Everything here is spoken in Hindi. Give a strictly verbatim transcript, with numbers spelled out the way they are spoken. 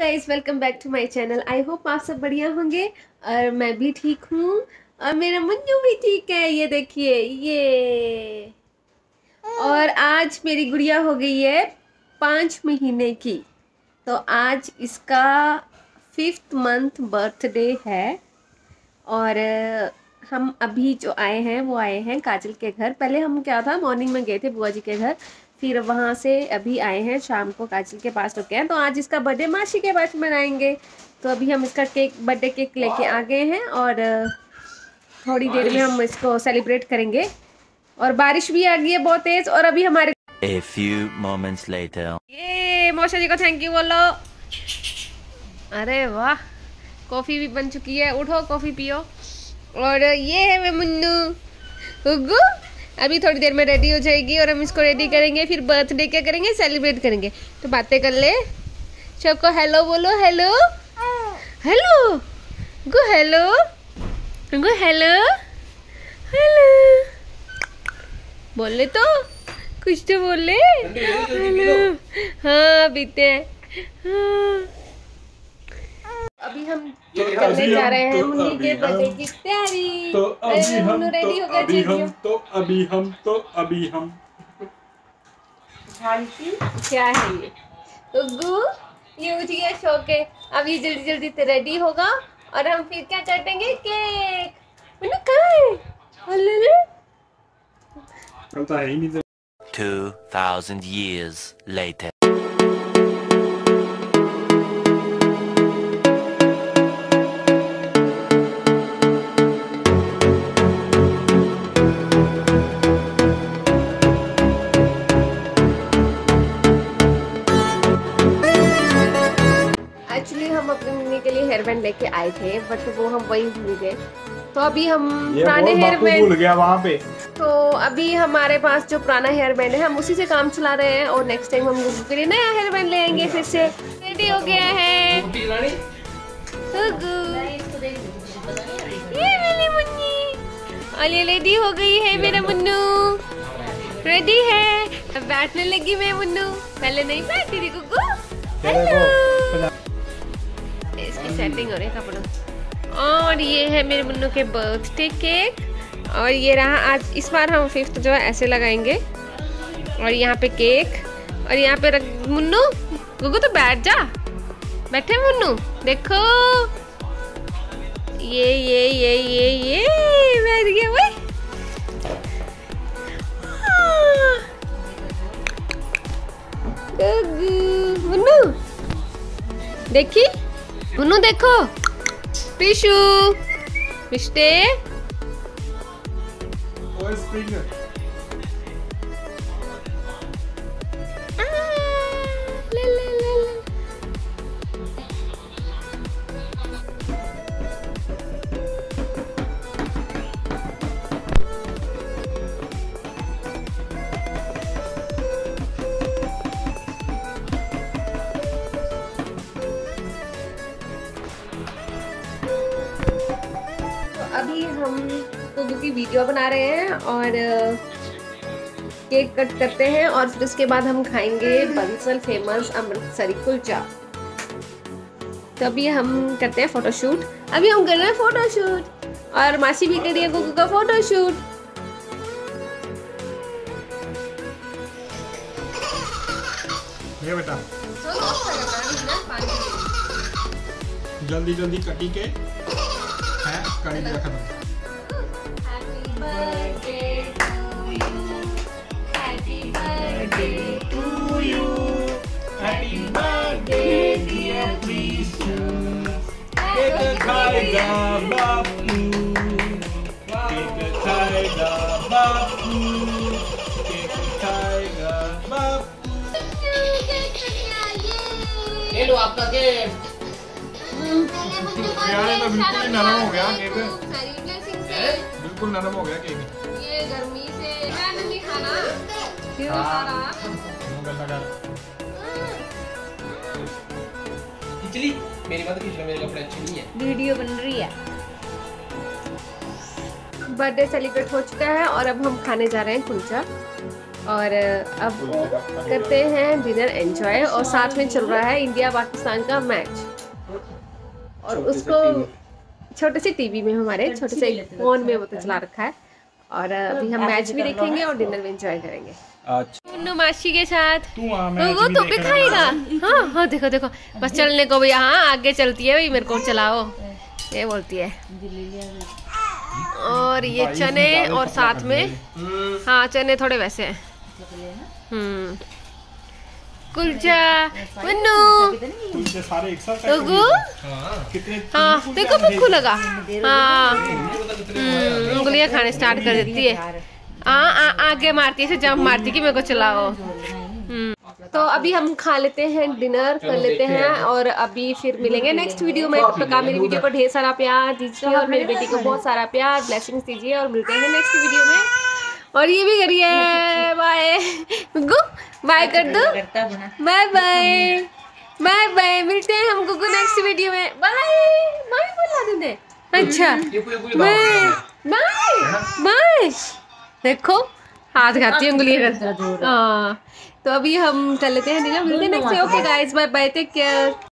Guys, welcome back to my channel. I hope आप सब बढ़िया होंगे और मैं भी ठीक हूँ और मेरा मुन्नू भी ठीक है। ये देखिए ये। और आज मेरी गुड़िया हो गई है पाँच महीने की, तो आज इसका फिफ्थ मंथ बर्थडे है। और हम अभी जो आए हैं वो आए हैं काजल के घर। पहले हम क्या था मॉर्निंग में गए थे बुआ जी के घर, फिर वहाँ से अभी आए हैं शाम को काजल के पास रुके हैं। तो आज इसका बर्थडे मासी के पास मनाएंगे। तो अभी हम इसका केक बर्थडे केक लेके आ गए हैं और थोड़ी देर में हम इसको सेलिब्रेट करेंगे। और बारिश भी आ गई है बहुत तेज। और अभी हमारे A few moments later. ये मौसा जी को थैंक यू बोलो। अरे वाह, कॉफ़ी भी बन चुकी है, उठो कॉफ़ी पियो। और ये है मैं मुन्नू उग्गू। अभी थोड़ी देर में रेडी हो जाएगी और हम इसको रेडी करेंगे, फिर बर्थडे क्या करेंगे, सेलिब्रेट करेंगे। तो बातें कर ले, सबको हेलो बोलो। Hello hello go, hello go, hello hello बोले तो कुछ तो बोले। हेलो हाँ बीते हैं। हाँ। अभी हम करने जा रहे हैं मुन्नी के बर्थडे की तैयारी। तो अभी हम रेडी हो तो गया। अभी हम तो अभी हम तो अभी हम क्या है ये उग्गू? ये उठ गया सो के। अब ये जल्दी जल्दी से रेडी होगा और हम फिर क्या काटेंगे, केक। मुन्नू कहाँ है? अल्ले पता है ही नहीं। Two thousand years later. Actually हम अपने मुन्नी के लिए हेयर बैंड लेके आए थे, बट वो हम वही भूल गए। तो अभी हम पुराने हेयर बैंड भूल गया वहाँ पे। तो अभी हमारे पास जो पुराना हेयर बैंड है हम उसी से काम चला रहे हैं। और नेक्स्ट टाइम हम गुग्गू के लिए नया हेयर बैंड ले आएंगे फिर से। रेडी हो गया है गुग्गू, ये मेरी मुन्नी। और ये रेडी हो गई है मेरा मुन्नू, रेडी है। अब बैठने लगी मैं मुन्नू, पहले नहीं बैठती थी गुग्गू। हेलो, इसकी सेटिंग हो रही है कपड़ों। और ये है मेरे मुन्नू के बर्थडे केक। और ये रहा आज, इस बार हम फिफ्थ जो है ऐसे लगाएंगे। और यहाँ पे केक और यहाँ पे रख। मुन्नू गुग्गू तो बैठ जा, बैठे मुन्नू। देखो ये ये ये ये ये बैठ गया भाई। गुग्गू मुन्नू देखी, मुन्नू देखो। पिशू पिश्ते अभी हम गुग्गू की वीडियो बना रहे हैं और केक कट करते हैं और फिर उसके बाद हम खाएंगे बंसल फेमस अमृतसरी कुलचा। तो अभी हम करते हैं फोटोशूट। अभी हम कर रहे हैं फोटोशूट और मासी भी कर रही है गुग्गू का फोटोशूट। ये बेटा जल्दी जल्दी कटी के है कड़ी दिया खत्म। Happy birthday to you, happy birthday to you, happy birthday dear Preeshu. Cake खाएगा बापू, केक खाएगा बापू, केक खाएगा बापू। ये लो आपका केक। यार ये तो बिल्कुल ही नरम हो गया केक, बिल्कुल नरम हो गया केक। ये गर्मी से मैं नहीं खाना फिर सारा खिचड़ी मेरी बात खिचड़ी मेरे कपड़े अच्छे नहीं है। वीडियो बन रही है। बर्थडे सेलिब्रेट हो चुका है और अब हम खाने जा रहे हैं कुलचा। और अब करते हैं डिनर एंजॉय, और साथ में चल रहा है इंडिया पाकिस्तान का मैच, और उसको छोटे से टीवी में, हमारे छोटे से फोन में वो तो चला रखा है, और अभी हम मैच भी देखेंगे और डिनर भी एंजॉय करेंगे। अच्छा मासी के साथ वो तो भी खाएगा। हाँ हाँ देखो देखो बस चलने को भी, हाँ आगे चलती है भाई, मेरे को चलाओ ये बोलती है। और ये चने और साथ में, हाँ चने थोड़े वैसे हैं। हम्म कुलचा मन्नू कुलचे सारे एक साथ कितने, हाँ देखो भूख लगा, हाँ उंगलियां खाने स्टार्ट कर देती है, हाँ आगे मारती है, जंप मारती है कि मेरे को चलाओ। तो अभी हम खा लेते हैं, डिनर कर लेते हैं, और अभी फिर मिलेंगे नेक्स्ट वीडियो में। तब तक मेरी वीडियो को ढेर सारा प्यार दीजिए और मेरी बेटी को बहुत सारा प्यार ब्लेसिंग्स दीजिए, और मिलते हैं नेक्स्ट वीडियो में। और ये भी करिए बाय, गुगु बाय कर दो, बाय बाय बाय बाय, मिलते हैं हम गुगु नेक्स्ट वीडियो में, बाय बाय बोला तूने, अच्छा बाय बाय बाय, देखो हाथ खाती है उंगलियां कर। हाँ तो अभी हम चल लेते हैं डिनर, मिलते हैं next. Okay guys bye bye, take care.